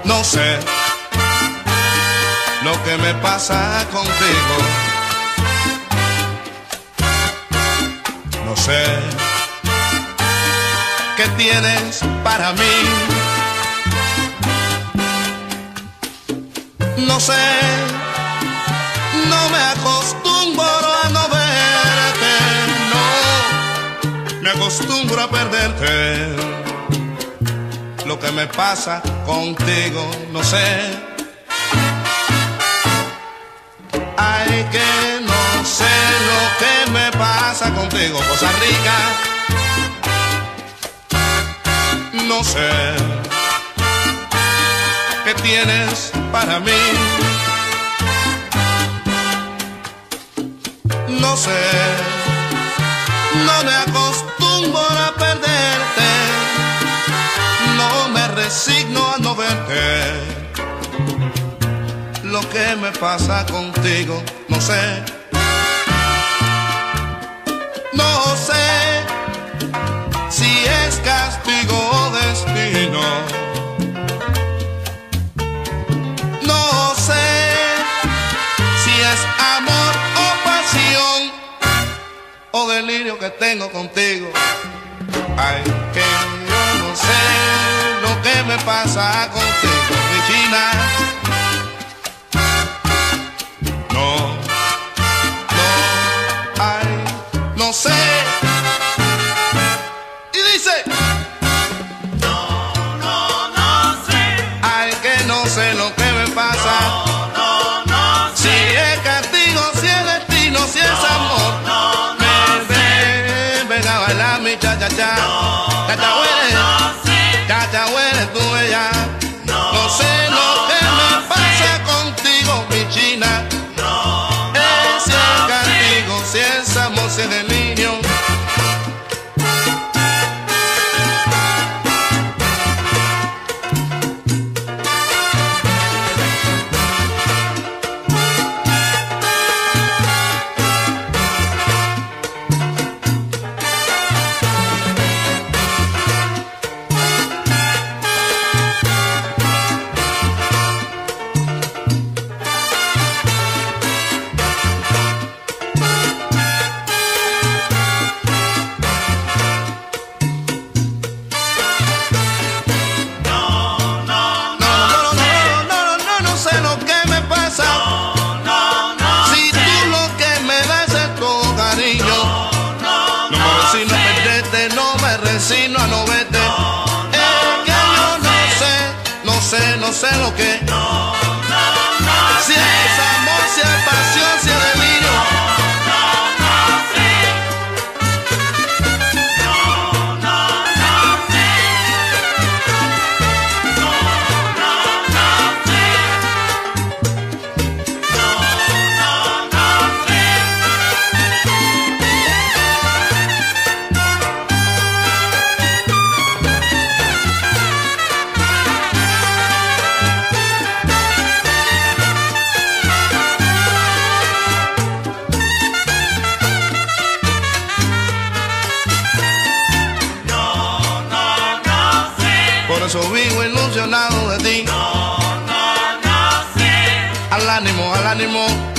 No sé lo que me pasa contigo. No sé qué tienes para mí. No sé, no me acostumbro a no verte, no me acostumbro a perderte. Lo que me pasa contigo, no sé. Ay, que no sé lo que me pasa contigo, Costa Rica. No sé qué tienes para mí. No sé, no me acostumbro a perderte. No me resigno a no verte. Lo que me pasa contigo, no sé. No sé si es castigo o destino. No sé si es amor o pasión o delirio que tengo contigo. Ay, que yo no sé lo que me pasa contigo, mi China. No, no, ay, no sé. Y dice, no, no, no sé. ay, que no sé lo que me pasa. No, no, no Si sé. es castigo, si es destino, si es amor. No, no Ven a bailar mi cha-cha-cha. No, Cachahuele, no sé. cachahuele, tú ella. No sé lo que me pasa contigo, mi China. Si es castigo, si es amor, si es delirio. No sé lo que me pasa. Si tú lo que me das es todo cariño. No me resigno a perderte, no me resigno a no verte. Es que yo no sé lo que. Si es amor, si es pasión, si es delirio. Por eso vivo ilusionado de ti. No sé. Al ánimo, al ánimo.